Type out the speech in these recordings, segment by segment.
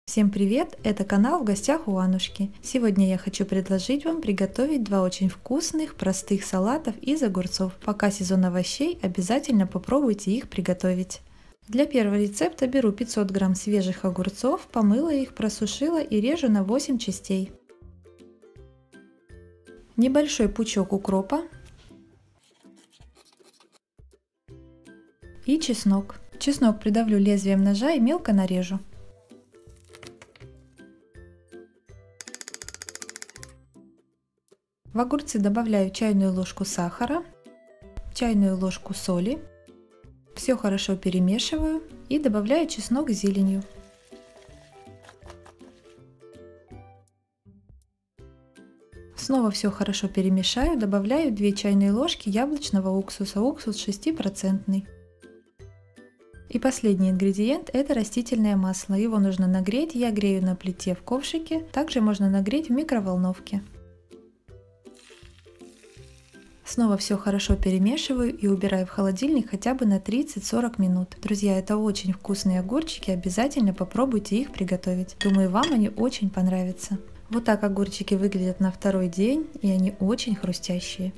Всем привет! Это канал «В гостях у Аннушки». Сегодня я хочу предложить вам приготовить два очень вкусных, простых салатов из огурцов. Пока сезон овощей, обязательно попробуйте их приготовить. Для первого рецепта беру 500 грамм свежих огурцов, помыла их, просушила и режу на 8 частей. Небольшой пучок укропа и чеснок. Чеснок придавлю лезвием ножа и мелко нарежу. В огурцы добавляю чайную ложку сахара, чайную ложку соли. Все хорошо перемешиваю и добавляю чеснок с зеленью. Снова все хорошо перемешаю, добавляю 2 чайные ложки яблочного уксуса, уксус 6%. И последний ингредиент — это растительное масло. Его нужно нагреть, я грею на плите в ковшике, также можно нагреть в микроволновке. Снова все хорошо перемешиваю и убираю в холодильник хотя бы на 30-40 минут. Друзья, это очень вкусные огурчики, обязательно попробуйте их приготовить. Думаю, вам они очень понравятся. Вот так огурчики выглядят на второй день, и они очень хрустящие.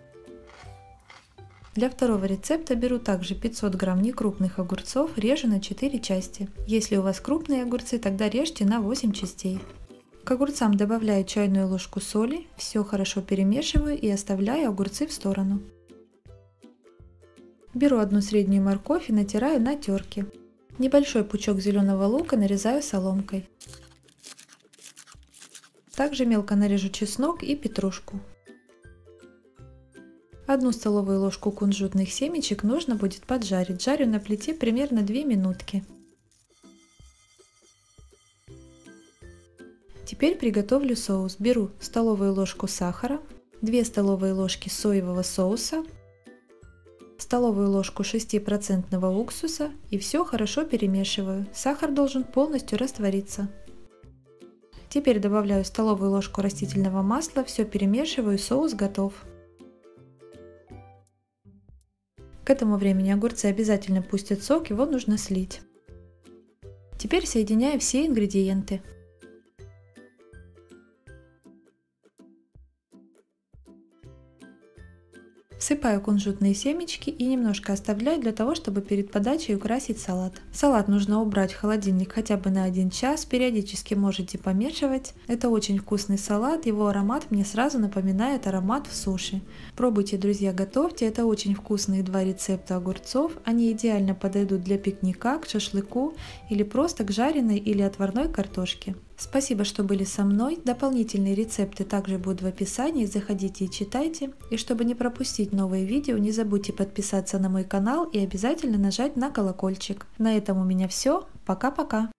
Для второго рецепта беру также 500 грамм некрупных огурцов, режу на 4 части. Если у вас крупные огурцы, тогда режьте на 8 частей. К огурцам добавляю чайную ложку соли, все хорошо перемешиваю и оставляю огурцы в сторону. Беру одну среднюю морковь и натираю на терке. Небольшой пучок зеленого лука нарезаю соломкой. Также мелко нарежу чеснок и петрушку. 1 столовую ложку кунжутных семечек нужно будет поджарить. Жарю на плите примерно 2 минутки. Теперь приготовлю соус. Беру столовую ложку сахара, 2 столовые ложки соевого соуса, столовую ложку 6% уксуса и все хорошо перемешиваю. Сахар должен полностью раствориться. Теперь добавляю столовую ложку растительного масла, все перемешиваю, соус готов. К этому времени огурцы обязательно пустят сок, его нужно слить. Теперь соединяю все ингредиенты. Всыпаю кунжутные семечки и немножко оставляю для того, чтобы перед подачей украсить салат. Салат нужно убрать в холодильник хотя бы на 1 час, периодически можете помешивать. Это очень вкусный салат, его аромат мне сразу напоминает аромат в суши. Пробуйте, друзья, готовьте, это очень вкусные 2 рецепта огурцов, они идеально подойдут для пикника, к шашлыку или просто к жареной или отварной картошке. Спасибо, что были со мной. Дополнительные рецепты также будут в описании. Заходите и читайте. И чтобы не пропустить новые видео, не забудьте подписаться на мой канал и обязательно нажать на колокольчик. На этом у меня все. Пока-пока!